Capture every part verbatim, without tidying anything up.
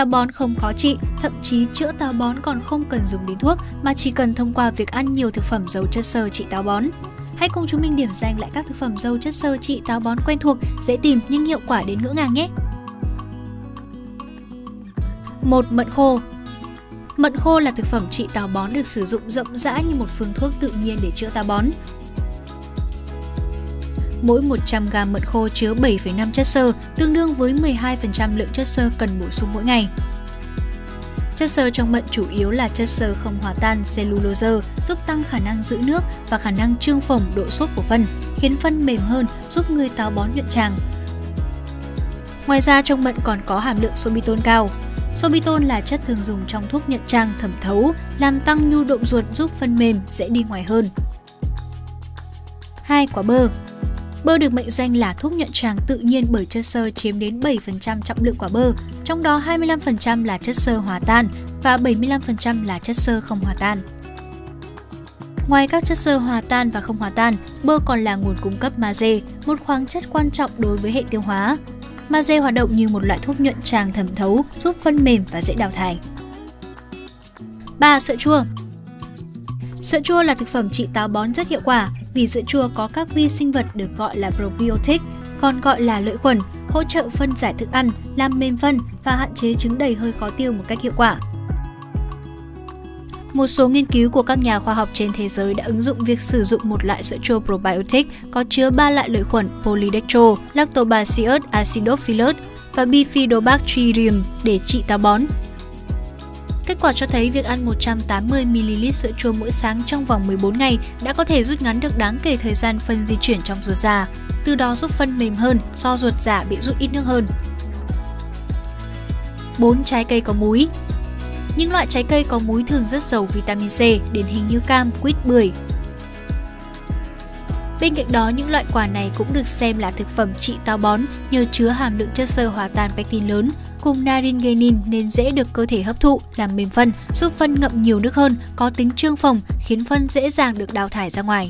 Táo bón không khó trị, thậm chí chữa táo bón còn không cần dùng đến thuốc mà chỉ cần thông qua việc ăn nhiều thực phẩm giàu chất xơ trị táo bón. Hãy cùng chúng mình điểm danh lại các thực phẩm giàu chất xơ trị táo bón quen thuộc, dễ tìm nhưng hiệu quả đến ngỡ ngàng nhé. một. Mận khô. Mận khô là thực phẩm trị táo bón được sử dụng rộng rãi như một phương thuốc tự nhiên để chữa táo bón. Mỗi một trăm gam mận khô chứa bảy phẩy năm chất xơ, tương đương với mười hai phần trăm lượng chất xơ cần bổ sung mỗi ngày. Chất xơ trong mận chủ yếu là chất xơ không hòa tan cellulose, giúp tăng khả năng giữ nước và khả năng trương phồng độ xốp của phân, khiến phân mềm hơn, giúp người táo bón nhuận tràng. Ngoài ra trong mận còn có hàm lượng sorbitol cao. Sorbitol là chất thường dùng trong thuốc nhuận tràng thẩm thấu, làm tăng nhu động ruột giúp phân mềm, dễ đi ngoài hơn. hai. Quả bơ. Bơ được mệnh danh là thuốc nhuận tràng tự nhiên bởi chất xơ chiếm đến bảy phần trăm trọng lượng quả bơ, trong đó hai mươi lăm phần trăm là chất xơ hòa tan và bảy mươi lăm phần trăm là chất xơ không hòa tan. Ngoài các chất xơ hòa tan và không hòa tan, bơ còn là nguồn cung cấp magie, một khoáng chất quan trọng đối với hệ tiêu hóa. Magie hoạt động như một loại thuốc nhuận tràng thẩm thấu, giúp phân mềm và dễ đào thải. ba. Sữa chua. Sữa chua là thực phẩm trị táo bón rất hiệu quả vì sữa chua có các vi sinh vật được gọi là probiotic, còn gọi là lợi khuẩn, hỗ trợ phân giải thức ăn, làm mềm phân và hạn chế trứng đầy hơi khó tiêu một cách hiệu quả. Một số nghiên cứu của các nhà khoa học trên thế giới đã ứng dụng việc sử dụng một loại sữa chua probiotic có chứa ba loại lợi khuẩn Polydextro, Lactobacillus acidophilus và Bifidobacterium để trị táo bón. Kết quả cho thấy việc ăn một trăm tám mươi mi li lít sữa chua mỗi sáng trong vòng mười bốn ngày đã có thể rút ngắn được đáng kể thời gian phân di chuyển trong ruột già, từ đó giúp phân mềm hơn do ruột già bị rút ít nước hơn. bốn. Trái cây có múi. Những loại trái cây có múi thường rất giàu vitamin C, điển hình như cam, quýt, bưởi. Bên cạnh đó, những loại quả này cũng được xem là thực phẩm trị táo bón nhờ chứa hàm lượng chất xơ hòa tan pectin lớn cùng naringenin nên dễ được cơ thể hấp thụ, làm mềm phân, giúp phân ngậm nhiều nước hơn, có tính trương phồng, khiến phân dễ dàng được đào thải ra ngoài.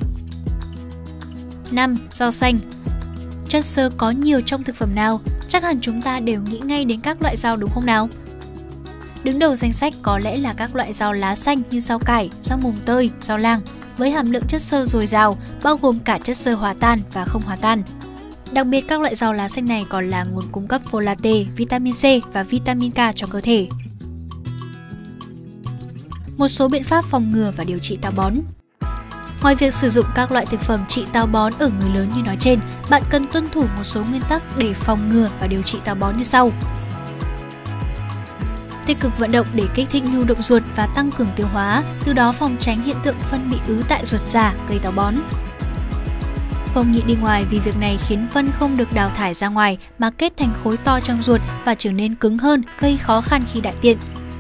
năm. Rau xanh. Chất xơ có nhiều trong thực phẩm nào? Chắc hẳn chúng ta đều nghĩ ngay đến các loại rau đúng không nào? Đứng đầu danh sách có lẽ là các loại rau lá xanh như rau cải, rau mùng tơi, rau lang, với hàm lượng chất xơ dồi dào, bao gồm cả chất xơ hòa tan và không hòa tan. Đặc biệt các loại rau lá xanh này còn là nguồn cung cấp folate, vitamin C và vitamin K cho cơ thể. Một số biện pháp phòng ngừa và điều trị táo bón. Ngoài việc sử dụng các loại thực phẩm trị táo bón ở người lớn như nói trên, bạn cần tuân thủ một số nguyên tắc để phòng ngừa và điều trị táo bón như sau. Tích cực vận động để kích thích nhu động ruột và tăng cường tiêu hóa, từ đó phòng tránh hiện tượng phân bị ứ tại ruột già gây táo bón. Không nhịn đi ngoài vì việc này khiến phân không được đào thải ra ngoài mà kết thành khối to trong ruột và trở nên cứng hơn, gây khó khăn khi đại tiện.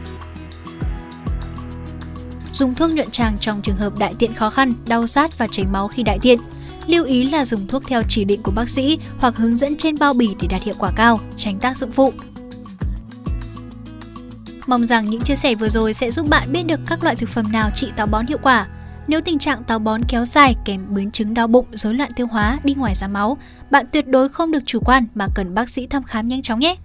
Dùng thuốc nhuận tràng trong trường hợp đại tiện khó khăn, đau rát và chảy máu khi đại tiện. Lưu ý là dùng thuốc theo chỉ định của bác sĩ hoặc hướng dẫn trên bao bì để đạt hiệu quả cao, tránh tác dụng phụ. Mong rằng những chia sẻ vừa rồi sẽ giúp bạn biết được các loại thực phẩm nào trị táo bón hiệu quả. Nếu tình trạng táo bón kéo dài kèm biến chứng đau bụng, rối loạn tiêu hóa, đi ngoài ra máu, bạn tuyệt đối không được chủ quan mà cần bác sĩ thăm khám nhanh chóng nhé.